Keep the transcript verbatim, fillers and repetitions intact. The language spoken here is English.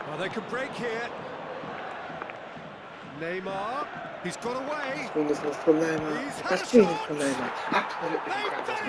Oh, they could break here. Neymar, he's got away. Genius from Neymar. He's had a That's genius shot. from Neymar. Absolutely incredible.